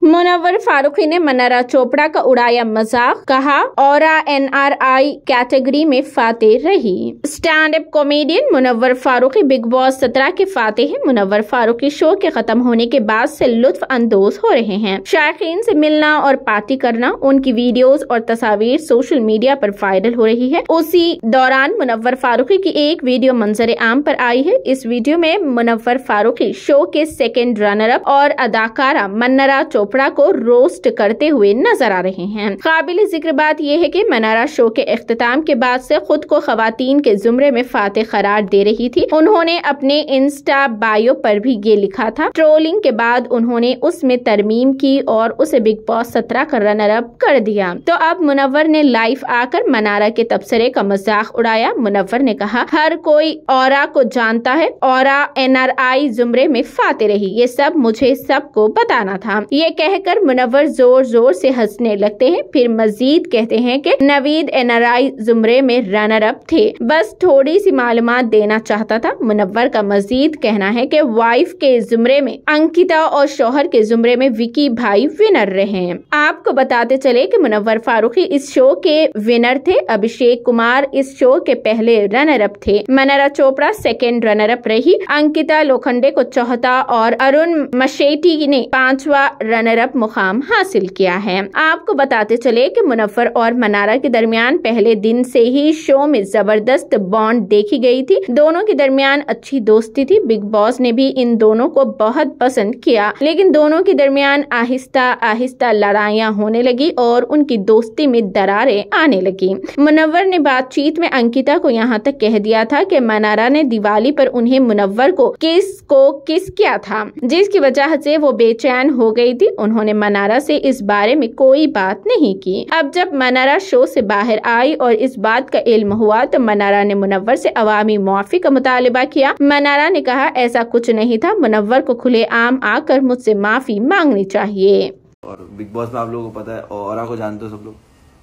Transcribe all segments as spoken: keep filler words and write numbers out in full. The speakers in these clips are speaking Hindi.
मुनव्वर फारूकी ने मन्नारा चोपड़ा का उड़ाया मजाक, कहा औरा एनआरआई कैटेगरी में फातेह रही। Stand up comedian Munawar Faruqui Bigg Boss सत्रह के फातेह हैं। मुनव्वर फारूकी शो के खत्म होने के बाद से लुत्फ अंदोज हो रहे हैं। शायकीन से मिलना और पार्टी करना, उनकी वीडियोस और तस्वीर सोशल मीडिया पर वायरल हो रही है। उसी दौरान मुनव्वर फारूकी की एक वीडियो मंजर आम पर आई है। इस वीडियो में मुनव्वर फारूकी शो के सेकेंड रनर अप और अदाकारा मन्नारा चोपड़ा को रोस्ट करते हुए नजर आ रहे हैं। काबिल जिक्र बात यह है कि मन्नारा शो के इख्तिताम के बाद से खुद को खवातीन के जुमरे में फातेह करार दे रही थी। उन्होंने अपने इंस्टा बायो पर भी ये लिखा था। ट्रोलिंग के बाद उन्होंने उसमें तरमीम की और उसे बिग बॉस सत्रह का रनर अप कर दिया। तो अब मुनव्वर ने लाइव आकर मन्नारा के तबसरे का मजाक उड़ाया। मुनव्वर ने कहा, हर कोई औरा को जानता है, औरा एनआरआई जुमरे में फातेह रही, ये सब मुझे सबको बताना था। ये कहकर मुनव्वर जोर जोर से हंसने लगते हैं। फिर मजीद कहते हैं कि नवीद एनआरआई जुमरे में रनर अप थे, बस थोड़ी सी मालूमात देना चाहता था। मुनव्वर का मजीद कहना है कि वाइफ के जुमरे में अंकिता और शौहर के जुमरे में विकी भाई विनर रहे। आपको बताते चले कि मुनव्वर फारूकी इस शो के विनर थे। अभिषेक कुमार इस शो के पहले रनर अप थे। Mannara Chopra second runner up रही। अंकिता लोखंडे को चौथा और अरुण मशेटी ने पांचवा रनर अप मुकाम हासिल किया है। आपको बताते चले कि मुनव्वर और मन्नारा के दरमियान पहले दिन से ही शो में जबरदस्त बॉन्ड देखी गई थी। दोनों के दरमियान अच्छी दोस्ती थी। बिग बॉस ने भी इन दोनों को बहुत पसंद किया, लेकिन दोनों के दरमियान आहिस्ता आहिस्ता लड़ाइयाँ होने लगी और उनकी दोस्ती में दरारें आने लगी। मुनव्वर ने बातचीत में अंकिता को यहाँ तक कह दिया था कि मन्नारा ने दिवाली पर उन्हें मुनव्वर को किस को किस किया था, जिसकी वजह से वो बेचैन हो गई थी। उन्होंने मन्नारा से इस बारे में कोई बात नहीं की। अब जब मन्नारा शो से बाहर आई और इस बात का इल्म हुआ तो मन्नारा ने मुनव्वर से अवामी मुआफी का मुतालिबा किया। मन्नारा ने कहा, ऐसा कुछ नहीं था, मुनव्वर को खुले आम आकर मुझसे माफी मांगनी चाहिए। और बिग बॉस में आप लोगों को पता है, औरा को जानते हो सब लोग।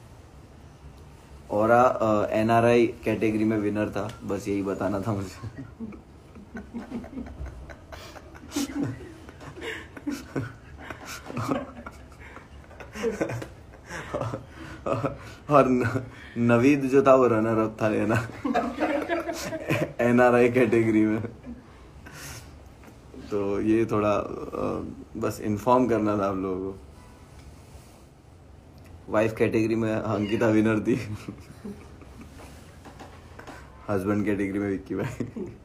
औरा एनआरआई कैटेगरी में विनर था, बस यही बताना था मुझे। और नवीद जो था वो रनर अप था लेना एनआरआई कैटेगरी में। तो ये थोड़ा बस इन्फॉर्म करना था आप लोगों को। वाइफ कैटेगरी में अंकिता विनर थी, हस्बैंड कैटेगरी में विक्की भाई।